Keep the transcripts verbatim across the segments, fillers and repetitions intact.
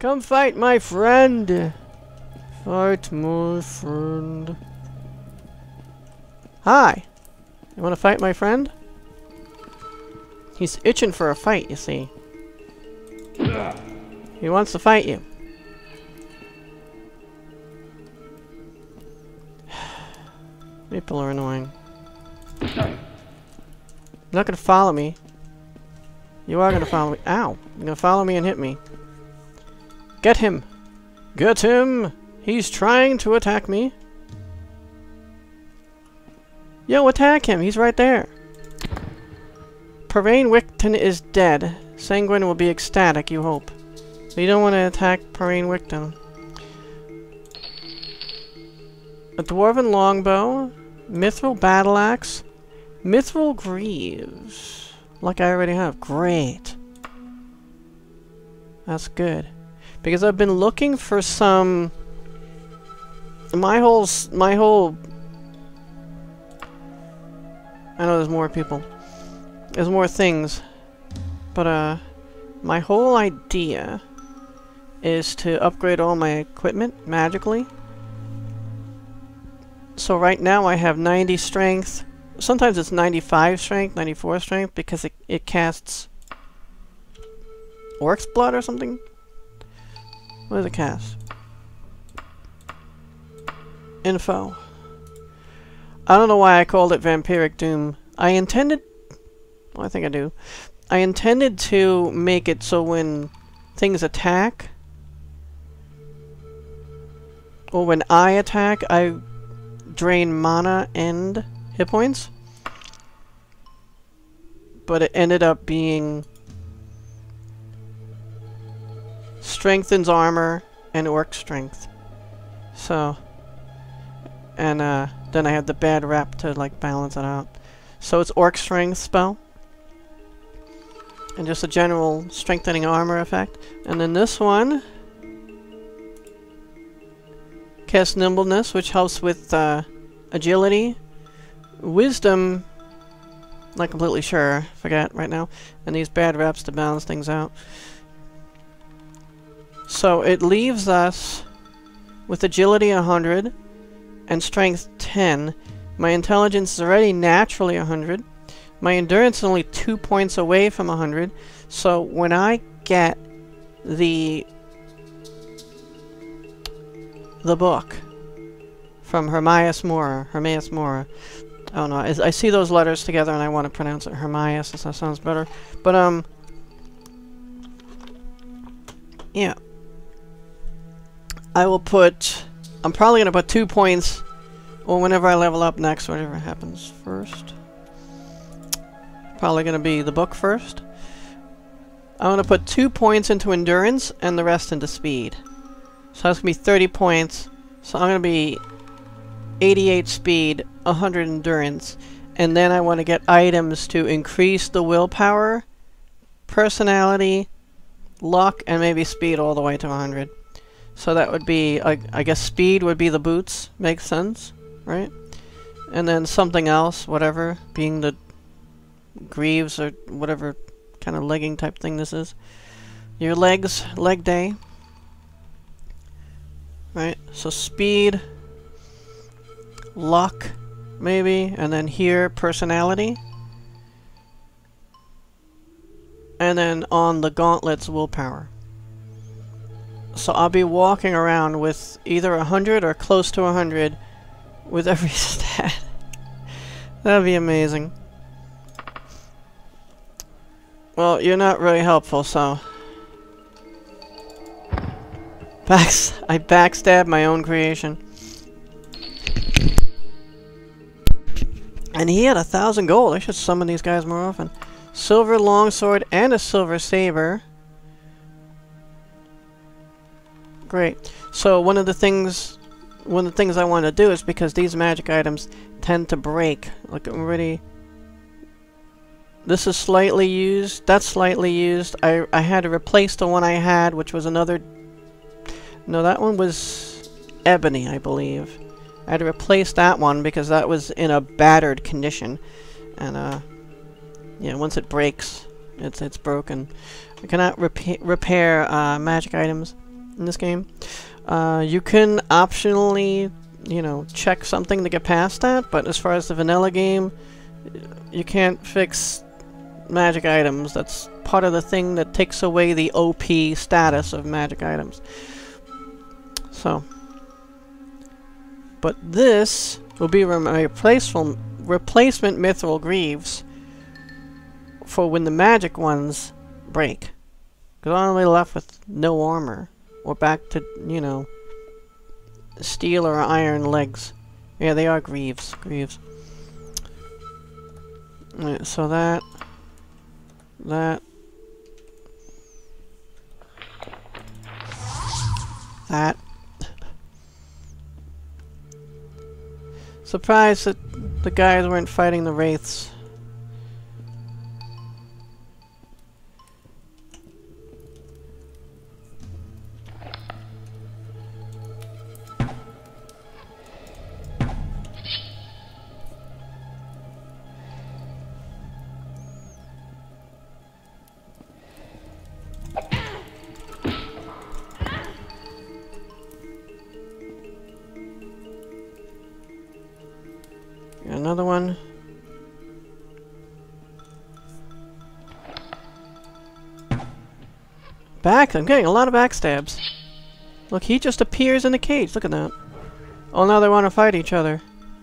Come fight my friend! Fight my friend. Hi! You wanna fight my friend? He's itching for a fight, you see. He wants to fight you. People are annoying. You're not gonna follow me. You are gonna follow me. Ow! You're gonna follow me and hit me. Get him! Get him! He's trying to attack me. Yo, attack him! He's right there. Parain Wicton is dead. Sanguine will be ecstatic, you hope. So you don't want to attack Parain Wicton. A Dwarven Longbow. Mithril Battle Axe. Mithril Greaves. Like I already have. Great. That's good. Because I've been looking for some... My whole... S my whole... I know there's more people. There's more things. But, uh... my whole idea is to upgrade all my equipment magically. So right now I have ninety strength. Sometimes it's ninety-five strength, ninety-four strength, because it, it casts... Orc's Blood or something? What does it cast? Info. I don't know why I called it Vampiric Doom. I intended... Well, I think I do. I intended to make it so when things attack, or when I attack, I drain mana and hit points. But it ended up being strengthens armor and orc strength. So, and uh, then I had the bad rep to like balance it out. So it's orc strength spell. And just a general strengthening armor effect. And then this one casts nimbleness, which helps with uh, agility. Wisdom, not completely sure, forget right now. And these bad reps to balance things out. So it leaves us with agility one hundred and strength ten. My intelligence is already naturally one hundred. My endurance is only two points away from one hundred, so when I get the the book from Hermias Mora, Hermias Mora, I don't know, I, I see those letters together and I want to pronounce it Hermias, that sounds better, but um, yeah, I will put, I'm probably going to put two points, or whenever I level up next, whatever happens first. Probably going to be the book first. I'm going to put two points into endurance and the rest into speed. So that's going to be thirty points. So I'm going to be eighty-eight speed, one hundred endurance. And then I want to get items to increase the willpower, personality, luck, and maybe speed all the way to one hundred. So that would be, I, I guess speed would be the boots. Makes sense, right? And then something else, whatever, being the greaves or whatever kind of legging type thing this is. Your legs, leg day. Right, so speed, luck, maybe, and then here, personality. And then on the gauntlets, willpower. So I'll be walking around with either one hundred or close to one hundred with every stat. That'd be amazing. Well, you're not really helpful, so... Backs I backstab my own creation. And he had a thousand gold. I should summon these guys more often. Silver longsword and a silver saber. Great. So one of the things... One of the things I want to do is because these magic items tend to break. Like I'm already... This is slightly used. That's slightly used. I, I had to replace the one I had, which was another... No, that one was ebony, I believe. I had to replace that one because that was in a battered condition. And, uh... yeah, once it breaks, it's it's broken. I cannot repa repair uh, magic items. in this game. Uh, you can optionally, you know, check something to get past that, but as far as the vanilla game, you can't fix magic items. That's part of the thing that takes away the O P status of magic items. So, but this will be a replacement replacement mithril greaves for when the magic ones break. Because I'm only left with no armor. Or back to, you know, steel or iron legs. Yeah, they are greaves. Greaves. Alright, so that. That. That. Surprised that the guys weren't fighting the wraiths. Another one. Back? I'm getting a lot of backstabs. Look, he just appears in the cage. Look at that. Oh, now they want to fight each other.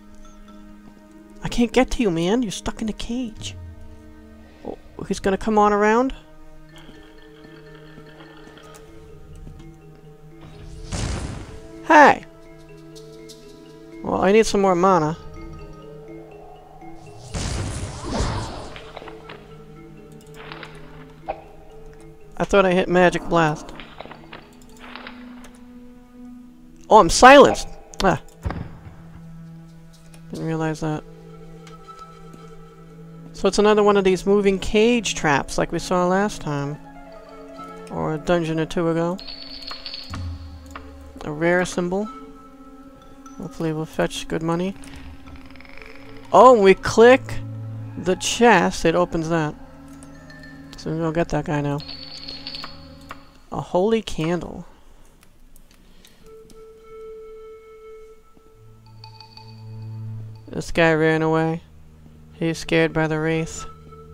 I can't get to you, man. You're stuck in the cage. Oh, he's gonna come on around? Hey! Well, I need some more mana. I thought I hit Magic Blast. Oh, I'm silenced! Ah. Didn't realize that. So it's another one of these moving cage traps like we saw last time. Or a dungeon or two ago. A rare symbol. Hopefully we'll fetch good money. Oh, we click the chest, it opens that. So we'll get that guy now. A holy candle. This guy ran away. He's scared by the wraith.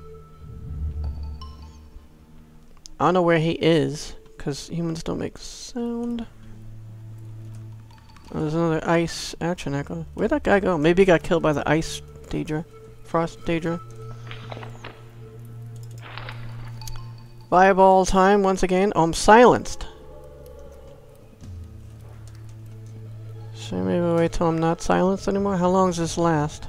I don't know where he is, because humans don't make sound. Oh, there's another ice action echo. Where'd that guy go? Maybe he got killed by the ice Daedra. Frost Daedra. Fireball time once again. Oh, I'm silenced. Should I maybe wait till I'm not silenced anymore? How long does this last?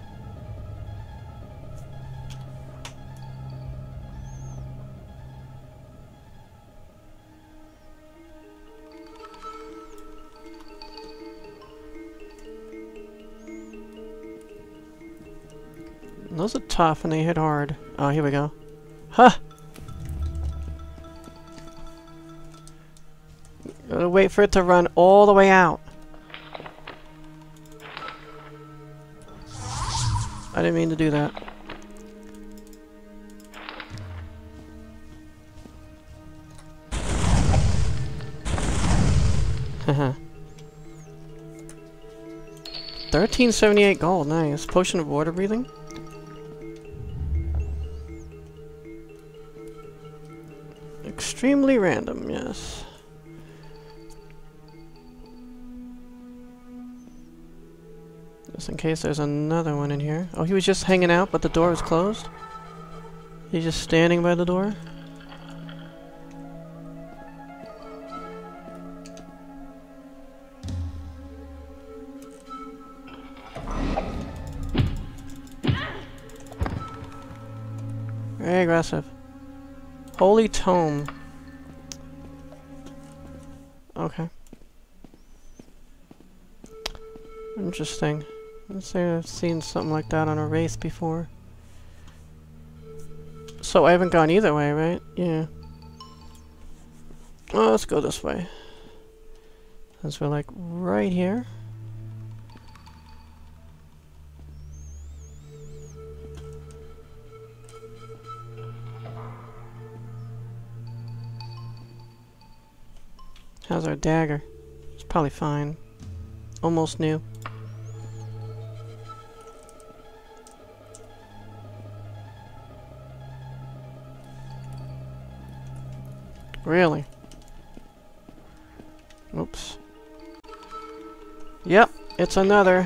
Those are tough and they hit hard. Oh, here we go. Huh! Gotta wait for it to run all the way out. I didn't mean to do that. Haha. thirteen seventy-eight gold, nice. Potion of water breathing. Extremely random, yes. Just in case there's another one in here. Oh, he was just hanging out, but the door was closed? He's just standing by the door? Very aggressive. Holy Tome. Okay. Interesting. Let's say I've seen something like that on a wraith before. So I haven't gone either way, right? Yeah. Oh, let's go this way. Since we're like right here. How's our dagger? It's probably fine. Almost new. Really? Oops. Yep, it's another.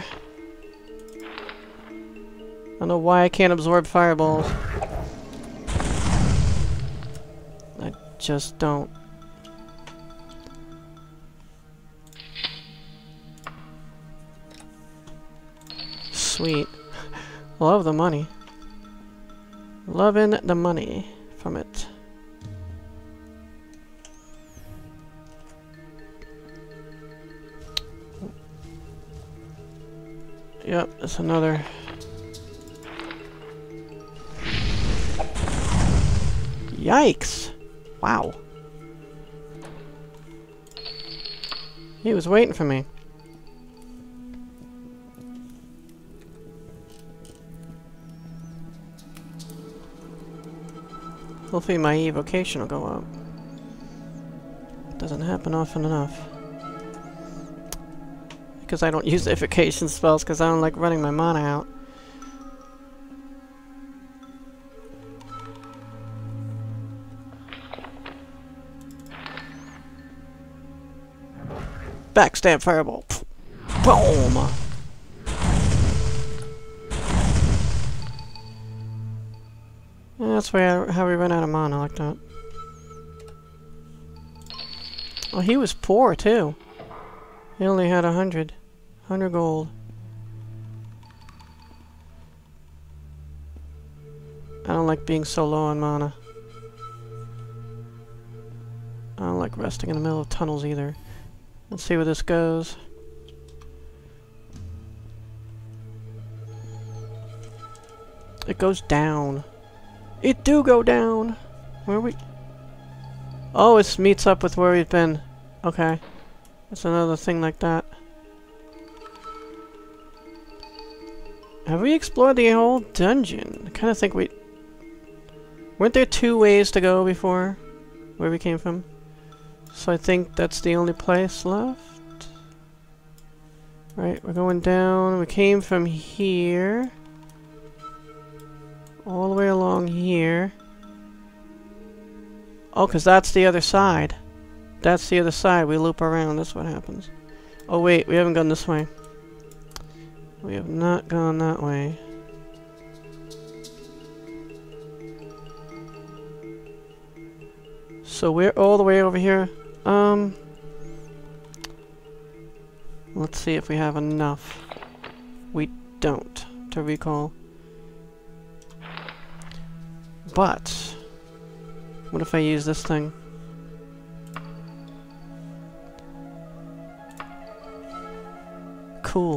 I don't know why I can't absorb fireballs. I just don't. Sweet. Love the money. Loving the money from it. Yep, it's another. Yikes! Wow. He was waiting for me. Hopefully my evocation will go up. Doesn't happen often enough. Because I don't use evocation spells because I don't like running my mana out. Backstab fireball. Boom! Yeah, that's why I, how we run out of mana like that. Oh, he was poor too. He only had a hundred. Hundred gold. I don't like being so low on mana. I don't like resting in the middle of tunnels either. Let's see where this goes. It goes down. It do go down! Where are we? Oh, it meets up with where we've been. Okay. That's another thing like that. Have we explored the whole dungeon? I kind of think we... Weren't there two ways to go before? Where we came from? So I think that's the only place left. Right, we're going down. We came from here. All the way along here. Oh, because that's the other side. That's the other side. We loop around. That's what happens. Oh, wait. We haven't gone this way. We have not gone that way. So we're all the way over here. Um... Let's see if we have enough. We don't, to recall. But... What if I use this thing? Cool.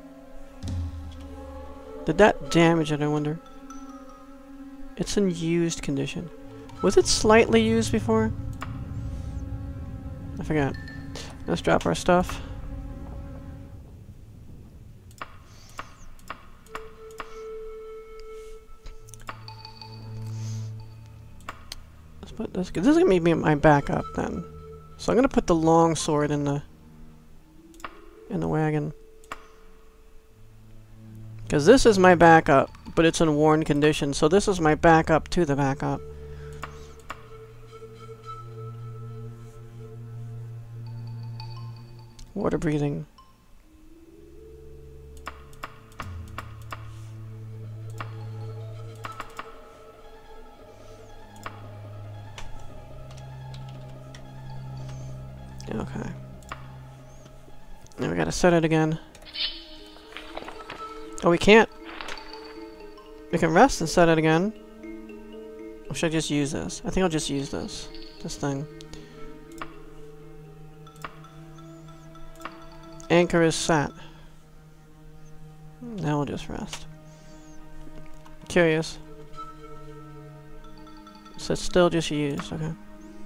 Did that damage it, I wonder? It's in used condition. Was it slightly used before? I forgot. Let's drop our stuff. Let's put this. This is gonna be my backup then. So I'm gonna put the long sword in the in the wagon. Because this is my backup, but it's in worn condition, so this is my backup to the backup. Water breathing. Okay. Now we gotta set it again. Oh, we can't. We can rest and set it again. Or should I just use this? I think I'll just use this. This thing. Anchor is set. Now we'll just rest. Curious. So it's still just used, okay.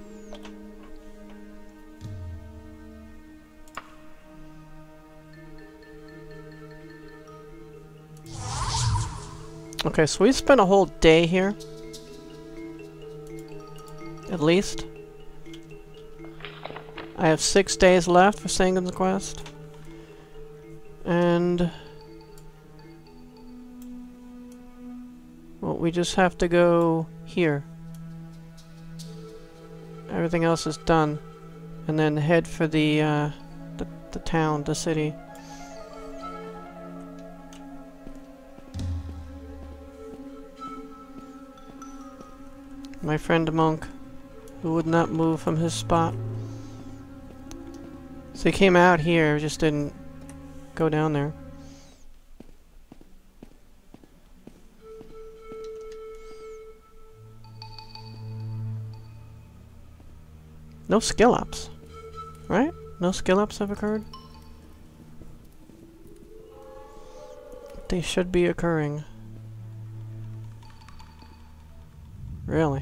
Okay, so we spent a whole day here. At least. I have six days left for Sanguine's quest. And... well, we just have to go here. Everything else is done. And then head for the, uh, the, the town, the city. My friend Monk, who would not move from his spot. So he came out here, just didn't go down there. No skill ups, right? No skill ups have occurred? They should be occurring. Really?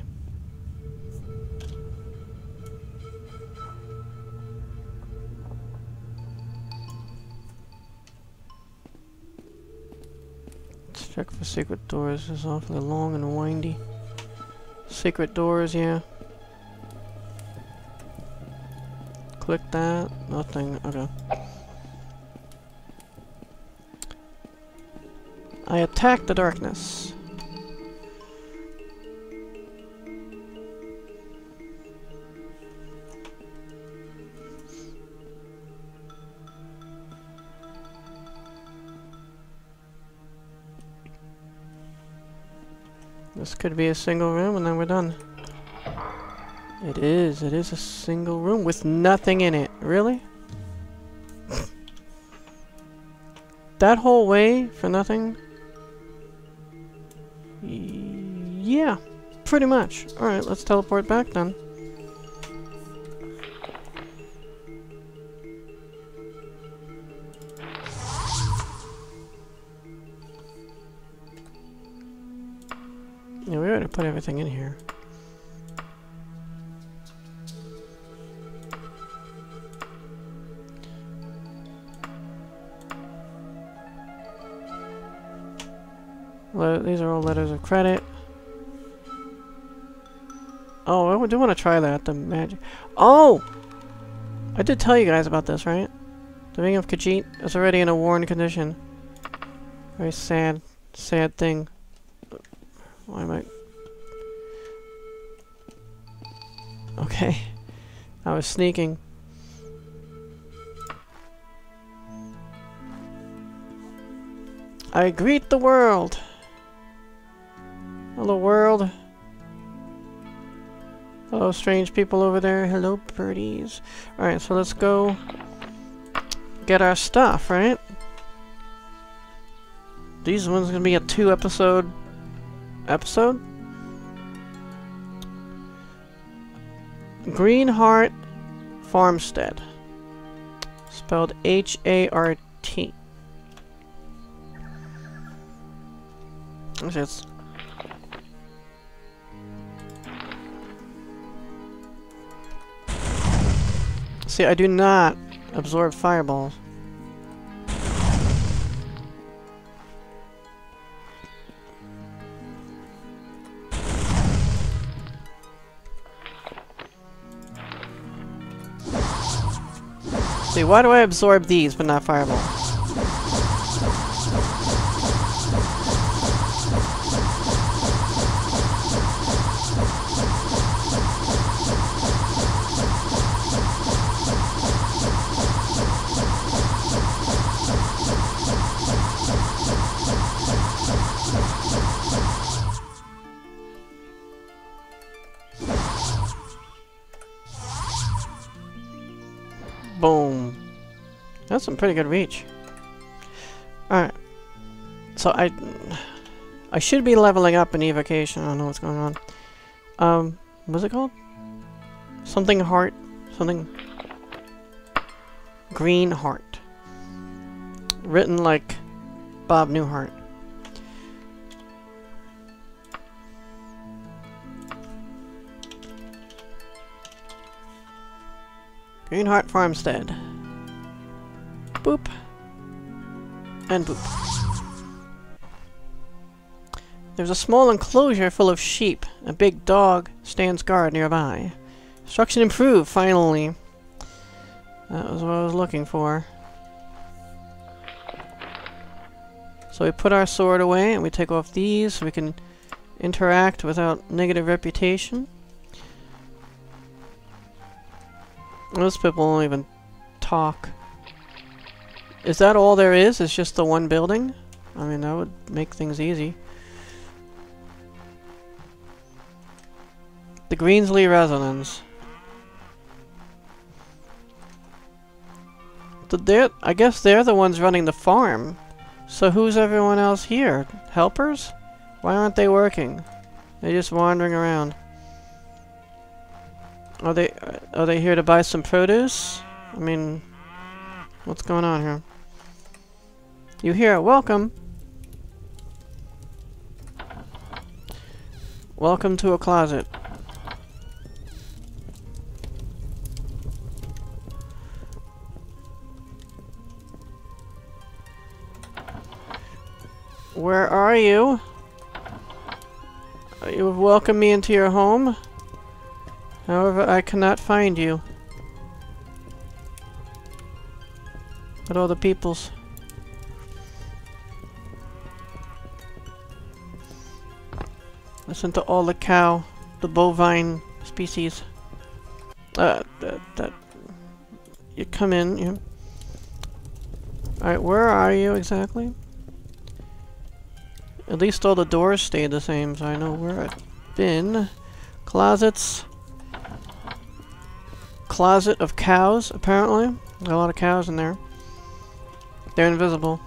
Let's check for secret doors. It's awfully long and windy. Secret doors, yeah. Click that. Nothing. Okay. I attack the darkness. This could be a single room and then we're done. It is. It is a single room with nothing in it. Really? That whole way for nothing? Y- yeah. Pretty much. Alright, let's teleport back then. Yeah, we already put everything in here. Le- these are all letters of credit. Oh, I do want to try that. The magic. Oh! I did tell you guys about this, right? The Ring of Khajiit is already in a worn condition. Very sad, sad thing. Why am I... okay. I was sneaking. I greet the world! Hello, world. Hello, strange people over there. Hello, birdies. Alright, so let's go get our stuff, right? These ones gonna be a two episode episode? Greenheart Farmstead. Spelled H A R T. It's See, I do not absorb fireballs. See, why do I absorb these but not fireballs? Boom. That's some pretty good reach. Alright. So I... I should be leveling up in evocation. I don't know what's going on. Um, what's it called? Something heart. Something... Green heart. Written like Bob Newhart. Greenheart Farmstead. Boop. And boop. There's a small enclosure full of sheep. A big dog stands guard nearby. Construction improved, finally. That was what I was looking for. So we put our sword away and we take off these so we can interact without negative reputation. Most people won't even talk. Is that all there is? It's just the one building? I mean, that would make things easy. The Greensley residence. So they're, I guess they're the ones running the farm. So who's everyone else here? Helpers? Why aren't they working? They're just wandering around. Are they are they here to buy some produce? I mean, what's going on here? You here? Welcome. Welcome to a closet. Where are you? You have welcomed me into your home. However, I cannot find you. But all the peoples. Listen to all the cow, the bovine species. Uh, that, that you come in. You. All right, where are you exactly? At least all the doors stayed the same, so I know where I've been. Closets. Closet of cows, apparently. There's a lot of cows in there. They're invisible.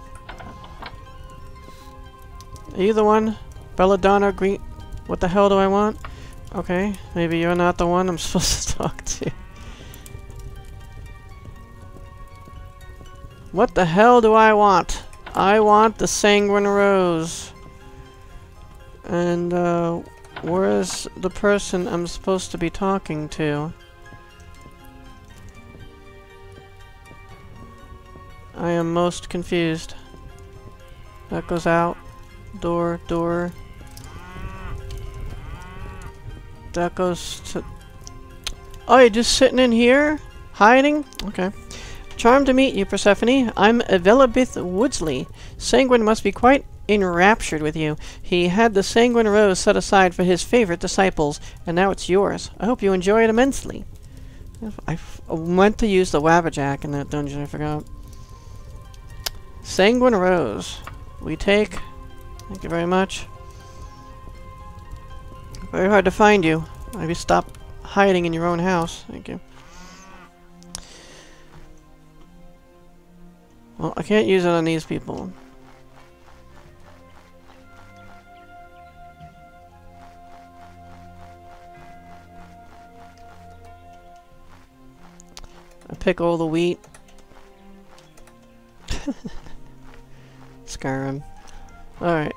Are you the one? Belladonna Green... What the hell do I want? Okay, maybe you're not the one I'm supposed to talk to. What the hell do I want? I want the Sanguine Rose. And, uh, where's the person I'm supposed to be talking to? I am most confused. That goes out. Door, door. That goes to... Oh, you're just sitting in here? Hiding? Okay. Charmed to meet you, Persephone. I'm Evelabith Woodsley. Sanguine must be quite enraptured with you. He had the Sanguine Rose set aside for his favorite disciples, and now it's yours. I hope you enjoy it immensely. I f I meant to use the Wabberjack in that dungeon, I forgot. Sanguine Rose. We take. Thank you very much. Very hard to find you. Maybe stop hiding in your own house. Thank you. Well, I can't use it on these people. I pick all the wheat. Skyrim. Alright.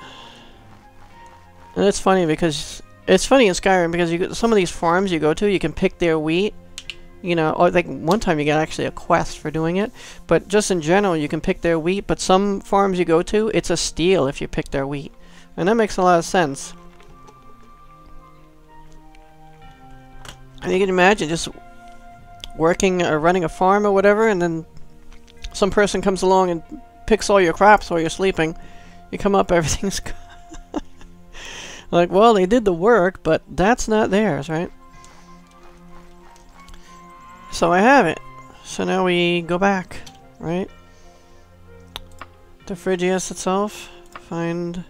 And it's funny because... It's funny in Skyrim because you go, some of these farms you go to, you can pick their wheat. You know, or like one time you get actually a quest for doing it. But just in general, you can pick their wheat. But some farms you go to, it's a steal if you pick their wheat. And that makes a lot of sense. And you can imagine just working or running a farm or whatever, and then some person comes along and picks all your crops while you're sleeping. You come up, everything's good. Like, well, they did the work, but that's not theirs, right? So I have it. So now we go back, right? To Phrygias itself. Find...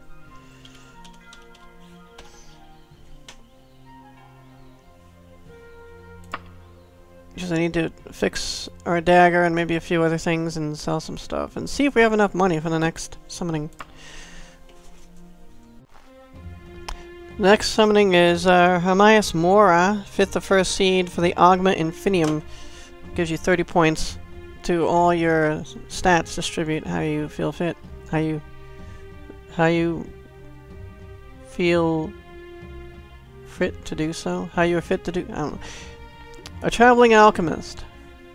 Because I need to fix our dagger and maybe a few other things and sell some stuff. And see if we have enough money for the next summoning. Next summoning is uh, Hermias Mora, fifth of first seed for the Augment Infinium. Gives you thirty points to all your stats. Distribute how you feel fit. How you... How you... feel... fit to do so? How you are fit to do... I don't know. A traveling alchemist.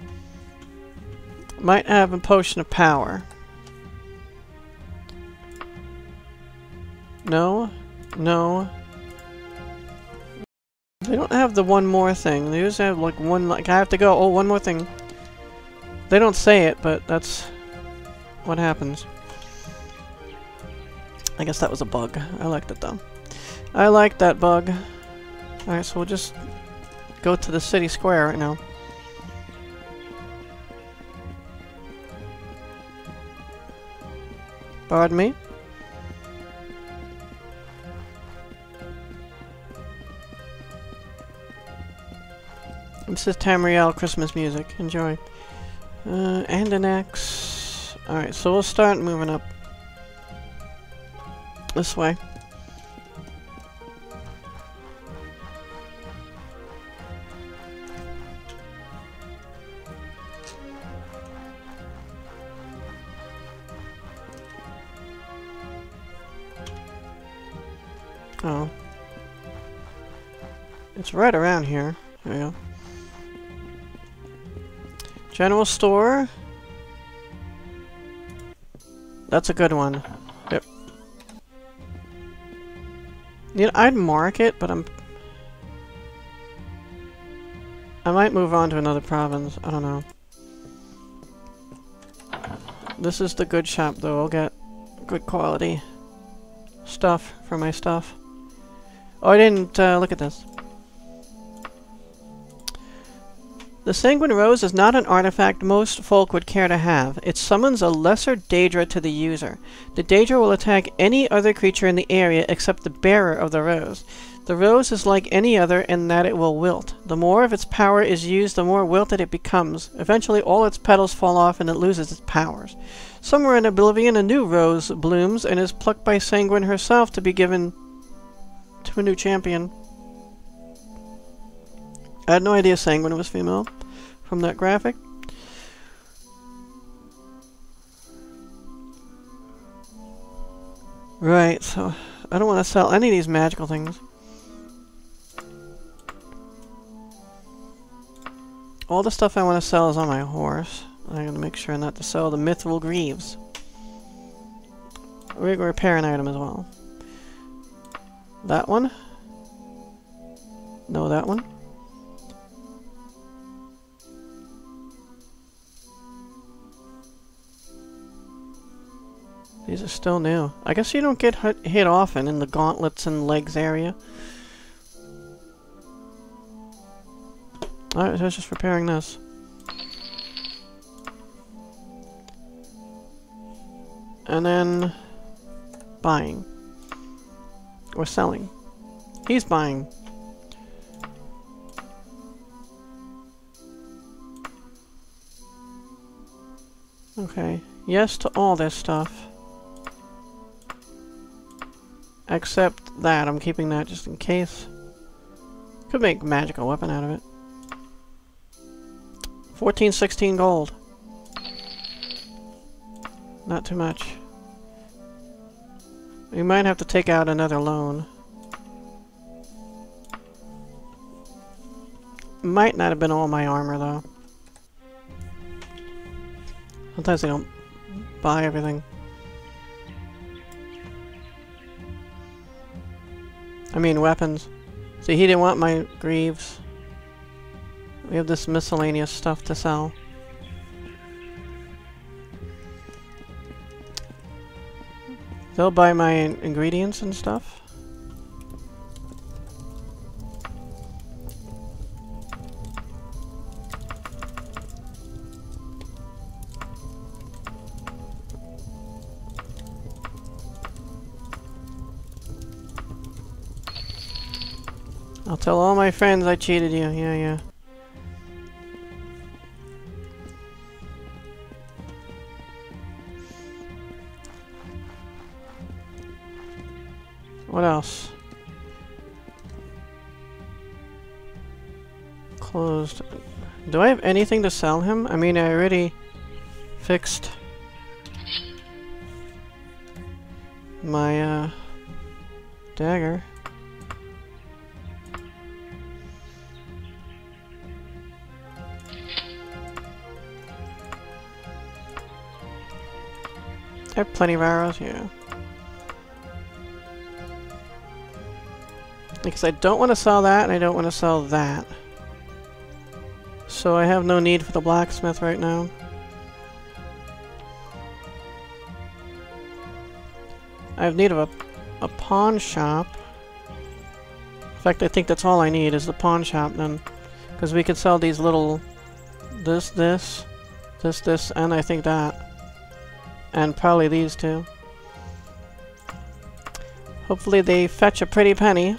Might have a potion of power. No. No. They don't have the one more thing. They just have like one, like I have to go, oh, one more thing. They don't say it, but that's what happens. I guess that was a bug. I liked it though. I like that bug. Alright, so we'll just go to the city square right now. Pardon me? This is Tamriel Christmas music. Enjoy. Uh, and an X. Alright, so we'll start moving up. This way. Oh. It's right around here. There we go. General store. That's a good one. Yep. You know, I'd mark it, but I'm... I might move on to another province. I don't know. This is the good shop, though. I'll get good quality stuff for my stuff. Oh, I didn't uh, look at this. The Sanguine Rose is not an artifact most folk would care to have. It summons a lesser Daedra to the user. The Daedra will attack any other creature in the area except the bearer of the rose. The rose is like any other in that it will wilt. The more of its power is used, the more wilted it becomes. Eventually all its petals fall off and it loses its powers. Somewhere in Oblivion a new rose blooms and is plucked by Sanguine herself to be given to a new champion. I had no idea Sanguine was female from that graphic. Right, so I don't want to sell any of these magical things. All the stuff I want to sell is on my horse. I'm going to make sure not to sell the Mithril Greaves. We're going to repair an item as well. That one? No, that one. These are still new. I guess you don't get hit, hit often in the gauntlets and legs area. Alright, so I was just repairing this. And then... buying. Or selling. He's buying. Okay. Yes to all this stuff. Except that. I'm keeping that just in case. Could make a magical weapon out of it. fourteen sixteen gold. Not too much. We might have to take out another loan. Might not have been all my armor, though. Sometimes they don't buy everything. I mean, weapons. See, he didn't want my greaves. We have this miscellaneous stuff to sell. They'll buy my in ingredients and stuff. I'll tell all my friends I cheated you. Yeah, yeah. What else? Closed. Do I have anything to sell him? I mean, I already fixed my uh, dagger. I have plenty of arrows, yeah. Because I don't want to sell that, and I don't want to sell that. So I have no need for the blacksmith right now. I have need of a, a pawn shop. In fact, I think that's all I need is the pawn shop then. Because we could sell these little... This, this, this, this, and I think that. And probably these two. Hopefully they fetch a pretty penny.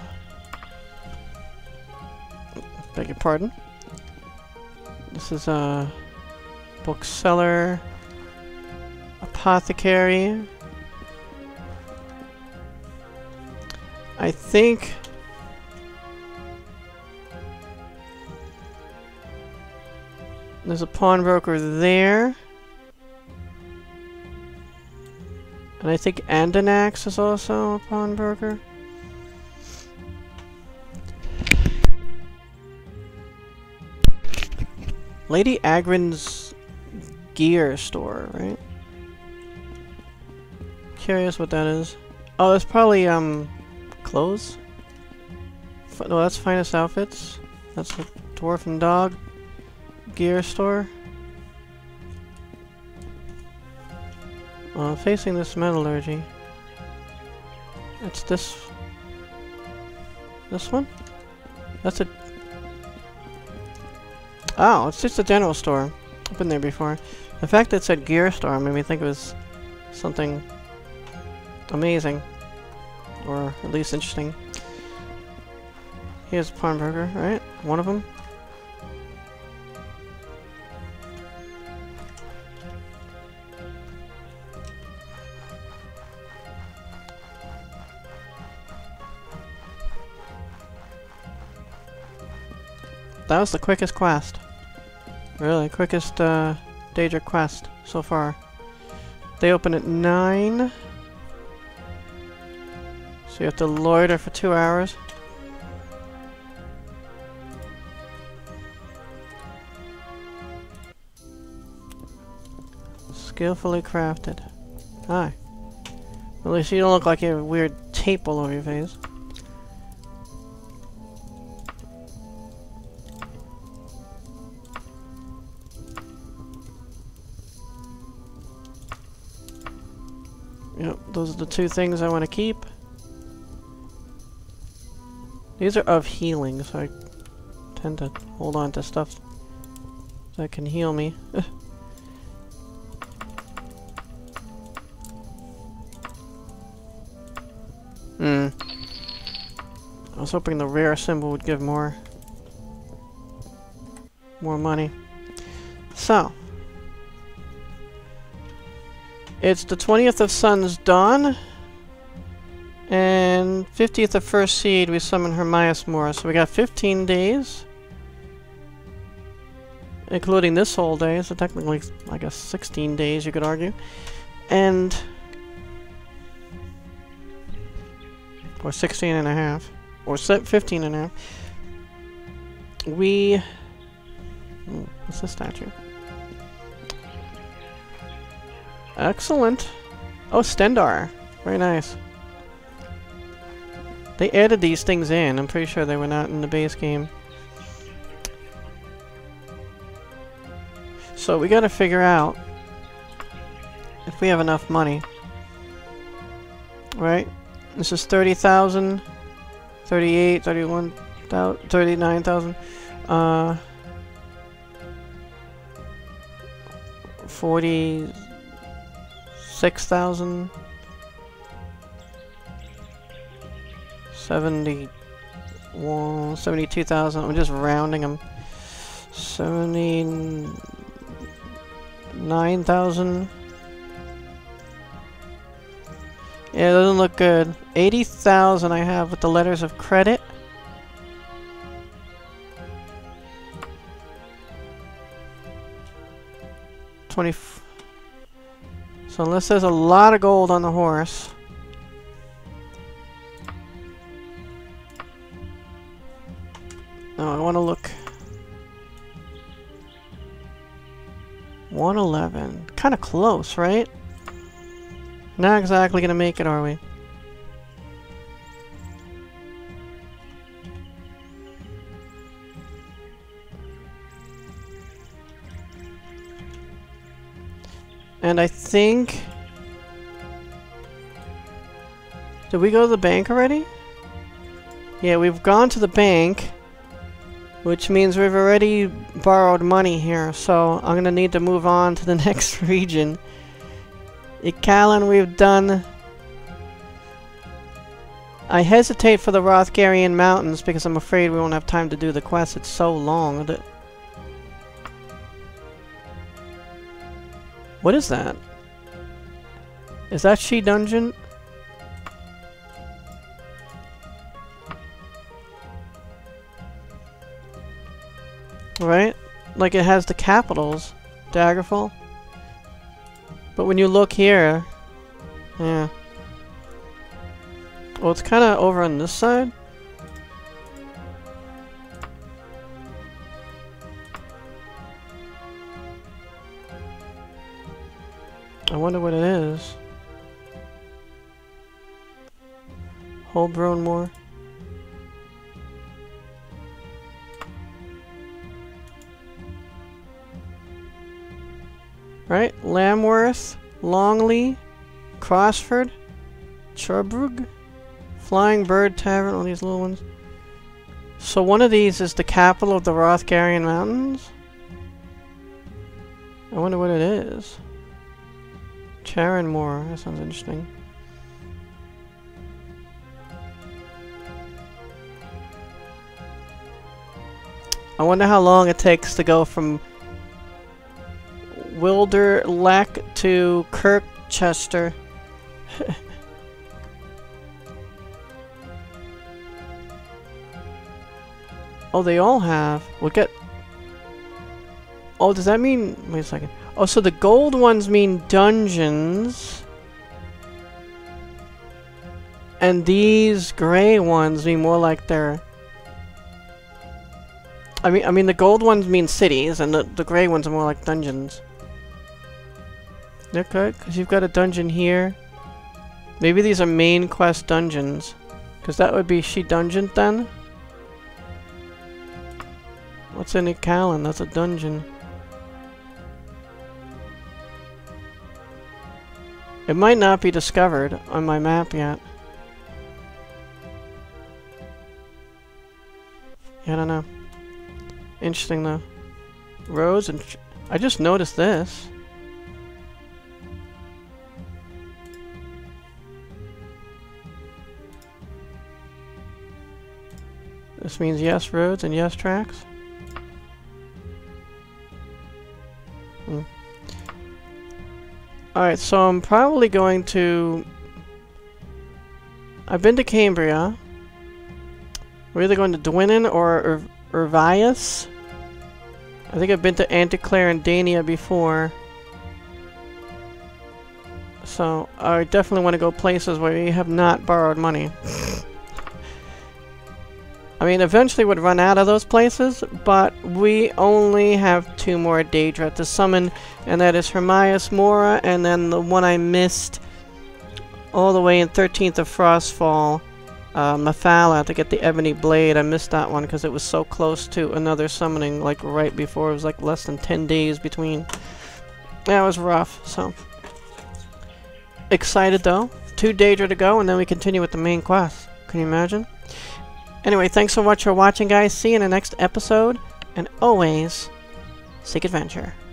Beg your pardon. This is a bookseller, apothecary. I think there's a pawnbroker there. And I think Andanax is also a pawnbroker. Lady Agrin's gear store, right? Curious what that is. Oh, it's probably, um, clothes? F no, that's Finest Outfits. That's a dwarf and dog gear store. Uh, facing this metallurgy. It's this... This one? That's a... Oh, it's just a general store. I've been there before. The fact that it said gear store made me think it was something amazing. Or at least interesting. Here's a pawnbroker, right? One of them. That was the quickest quest. Really, quickest uh, Daedric quest so far. They open at nine. So you have to loiter for two hours. Skillfully crafted. Hi. At least you don't look like you have weird tape all over your face. Yep, those are the two things I want to keep. These are of healing, so I tend to hold on to stuff that can heal me. Hmm. I was hoping the rare symbol would give more... more money. So... It's the twentieth of Sun's Dawn, and fiftieth of First Seed we summon Hermias Mora, so we got fifteen days, including this whole day, so technically, I guess, sixteen days you could argue, and, or sixteen and a half, or fifteen and a half, we, ooh, what's this statue? Excellent. Oh, Stendar. Very nice. They added these things in. I'm pretty sure they were not in the base game. So we gotta figure out if we have enough money. Right? This is thirty thousand, thirty-eight, thirty-one thousand, thirty-nine thousand. Uh, forty... Six thousand, seventy-one, seventy-two thousand. I'm just rounding them. Seventy-nine thousand. Yeah, it doesn't look good. Eighty thousand I have with the letters of credit. Twenty. So unless there's a lot of gold on the horse. No, I want to look. one eleven. Kind of close, right? Not exactly gonna make it, are we? And I think Did we go to the bank already? Yeah, we've gone to the bank, which means we've already borrowed money here, so I'm gonna need to move on to the next region. Ikalan we've done. I hesitate for the Rothgarian Mountains because I'm afraid we won't have time to do the quest. It's so long. That... What is that? Is that She Dungeon? Right? Like it has the capitals. Daggerfall. But when you look here... Yeah. Well, it's kind of over on this side. I wonder what it is. Holbrown Moor. Right? Lamworth, Longley, Crossford, Cherbrug, Flying Bird Tavern, all these little ones. So one of these is the capital of the Rothgarian Mountains? I wonder what it is. Charon Moor, that sounds interesting. I wonder how long it takes to go from Wilderlek to Kirkchester. Oh, they all have. We'll get... Oh, does that mean... Wait a second. Oh, so the gold ones mean dungeons. And these gray ones mean more like they're... I mean, I mean the gold ones mean cities, and the, the gray ones are more like dungeons. Okay, because you've got a dungeon here. Maybe these are main quest dungeons. Because that would be She Dungeon then? What's in Ikalan? That's a dungeon. It might not be discovered on my map yet. Yeah, I don't know. Interesting though. Rose and... I just noticed this. This means yes roads and yes tracks. Hmm. Alright, so I'm probably going to... I've been to Cambria. We're either going to Dwinnen or Ur Urvius. I think I've been to Anticlare and Dania before. So, I definitely want to go places where we have not borrowed money. I mean, eventually would run out of those places, but we only have two more Daedra to summon, and that is Hermias Mora, and then the one I missed all the way in thirteenth of Frostfall, uh, Mephala, to get the Ebony Blade. I missed that one because it was so close to another summoning, like right before. It was like less than ten days between. That was rough, so. Excited though. Two Daedra to go, and then we continue with the main quest. Can you imagine? Anyway, thanks so much for watching, guys. See you in the next episode, and always, seek adventure.